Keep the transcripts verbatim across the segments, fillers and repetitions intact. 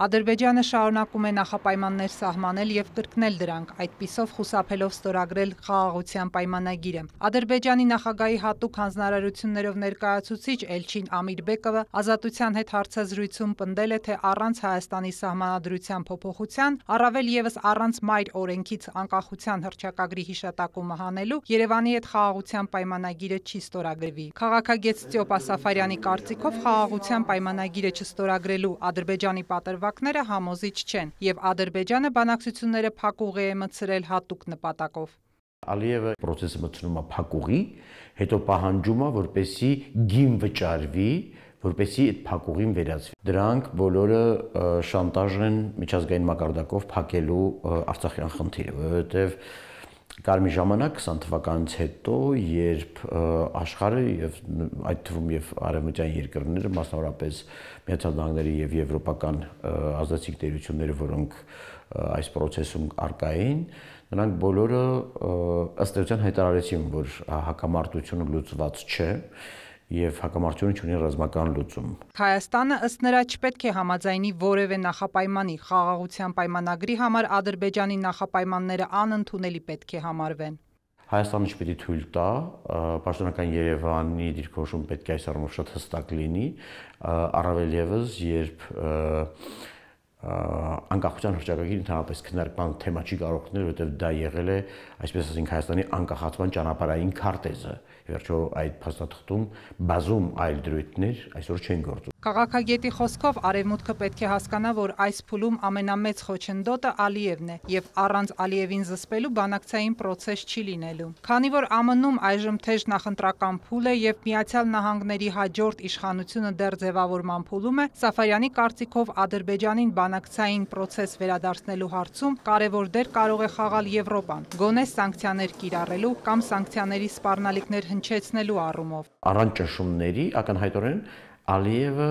Ադրբեջանը շարունակում է նախապայմաններ սահմանել եւ կրկնել դրանք, այդպիսով խուսափելով ստորագրել խաղաղության պայմանագիրը։ Ադրբեջանի նախագահի հատուկ հանձնարարություններով ներկայացուցիչ Էլչին Ամիրբեկովը Ազատության հետ հարցազրույցում պնդել է, թե առանց Հայաստանի սահմանադրության փոփոխության, առավել եւս առանց մայր օրենքից անկախության հռչակագրի հիշատակումը հանելու, Երևանի հետ խաղաղության պայմանագիրը չի ստորագրվի։ Քաղաքագետ Ստյոպա Սաֆարյանի կարծիքով խաղաղության պայմանագիրը չստորագրելու Ադրբեջանի պատրվակները համոզիչ չեն, եւ Ադրբեջանը բանակցությունները փակուղի է մտցրել հատուկ նպատակով։ Ալիևը process-ը մտցնում է փակուղի, հետո պահանջում է, որպեսզի գին վճարվի, որպեսզի այդ փակուղին վերածվի։ Դրանք բոլորը շանտաժ են միջազգային մակարդակով փակելու Արցախյան խնդիրը, որովհետեւ կար մի ժամանակ քսան թվականից հետո, երբ աշխարհը եւ այդ թվում եւ արևմտյան երկրները, մասնավորապես Միացյալ Նահանգների եւ եվրոպական ազդեցիկ տերությունները, որոնք այս process-ում արկա էին, նրանք բոլորը ըստ էության հայտարարեցին, որ հակամարտությունը լուծված չէ եւ հակամարտությունը ունի ռազմական լուծում։ Հայաստանը ըստ նրա չպետք է համաձայնի որևէ նախապայմանի, խաղաղության պայմանագրի համար Ադրբեջանի նախապայմանները անընդունելի պետք է համարվեն։ Հայաստանը չպետք է թույլ տա, պաշտոնական Երևանի դիրքորոշումը պետք է այս առումով շատ հստակ լինի, առավել եւս երբ անկախության հռչակագիրը ընդհանրապես քննարկման թեմա չի կարող լինել, որովհետև դա եղել է, այսպես ասենք, Հայաստանի անկախացման ճանապարհային քարտեզը։ Վերջո այդ փաստաթղթում բազում այլ դրույթներ այսօր չեն գործում։ Քաղաքագետի խոսքով Արևմուտքը պետք է հասկանա, որ այս փուլում ամենամեծ խոչընդոտը Ալիևն է եւ առանց Ալիևին զսպելու բանակցային process չի լինելու։ Քանի որ ԱՄՆ-ում այժմ թեժ նախընտրական փուլ է եւ Միացյալ Նահանգների հաջորդ իշխանությունը դեռ ձևավորման փուլում է, Սաֆարյանի կարծիքով Ադրբեջանին բանակցային process վերադարձնելու հարցում կարևոր դեր կարող է խաղալ Եվրոպան, գոնե սանկցիաներ կիրառելու կամ սանկցիաների սպառնալիքներ հնչեցնելու առումով։ Առանց ճնշումների ակնհայտորեն Ալիևը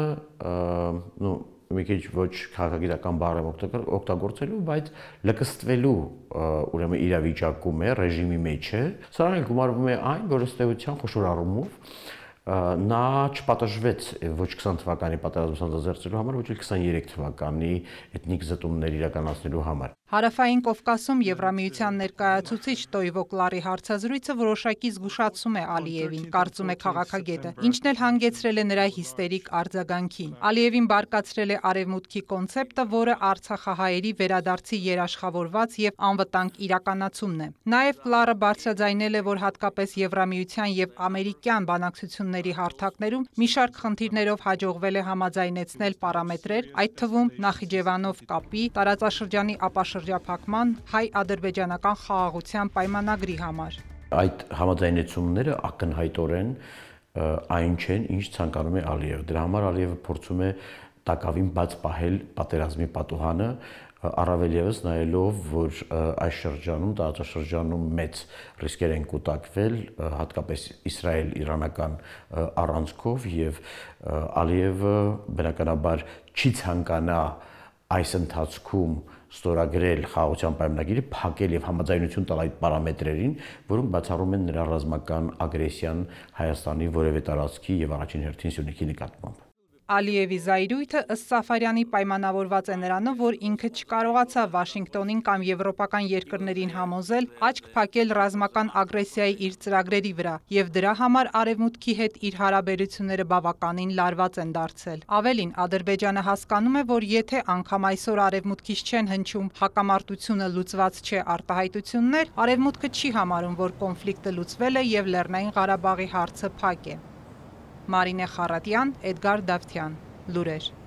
նո մի քիչ ոչ քաղաքագիտական բառ եմ օգտագործելու, բայց լկստվելու ուրեմն իրավիճակում է, ռեժիմի մեջ է։ Սրանք էլ գումարվում է այն, որ ըստ էության խոշոր առումով նա չպատժվեց ոչ քսան թվականի պատերազմը սանձազերծելու համար, ոչ էլ քսաներեք թվականի էթնիկ զտումներ իրականացնելու համար։ Հարավային Կովկասում Եվրամիության ներկայացուցիչ Տոյվո Կլարի հարցազրույցը որոշակի զգուշացում է Ալիևին, կարծում է քաղաքագետը, ինչն էլ հանգեցրել է նրա հիստերիկ արձագանքին։ Ալիևին բարկացրել է Արևմուտքի կոնցեպտը, որը արցախահայերի վերադարձի երաշխավորված եւ անվտանգ իրականացումն է։ Նաեւ Կլարը բարձրաձայնել է, որ հատկապես Եվրամիության եւ ամերիկյան բանակցությունների հարթակներում մի շարք խնդիրներով հաջողվել է համաձայնեցնել պարամետրեր, այդ թվում Նախիջևանով կապի, տարածաշրջանի ապաշրջափակման, հայ-ադրբեջանական խաղաղության պայմանագրի համար։ Այդ համաձայնեցումները ակնհայտորեն այն չեն, ինչ ցանկանում է Ալիևը։ Դրա համար Ալիևը փորձում է տակավին բաց պահել պատերազմի պատուհանը, առավել եւս նայելով, որ այս շրջանում, տարածաշրջանում մեծ ռիսկեր են կուտակվել, հատկապես Իսրայել-իրանական առանցքով, եւ Ալիևը բնականաբար չի ցանկանա այս ընթացքում ստորագրել խաղաղության պայմանագիրը, փակել եւ համաձայնություն տալ այդ պարամետրերին, որոնք բացառում են նրա ռազմական ագրեսիան Հայաստանի որևէ տարածքի եւ առաջին հերթին Սյունիքի նկատմամբ։ Ալիևի զայրույթը ըստ Սաֆարյանի պայմանավորված է նրանով, որ ինքը չկարողացավ Վաշինգտոնին կամ եվրոպական երկրներին համոզել աչք փակել ռազմական ագրեսիայի իր ծրագրերի վրա, եւ դրա համար Արևմուտքի հետ իր հարաբերությունները բավականին լարված են դարձել։ Ավելին, Ադրբեջանը հասկանում է, որ եթե անգամ այսօր Արևմուտքից չեն հնչում հակամարտությունը լուծված չէ արտահայտություններ, Արևմուտքը չի համարում, որ կոնֆլիկտը լուծվել է եւ Լեռնային Ղարաբաղի հարցը փակ է։ Մարինե Խառատյան, Էդգար Դավթյան, լուրեր։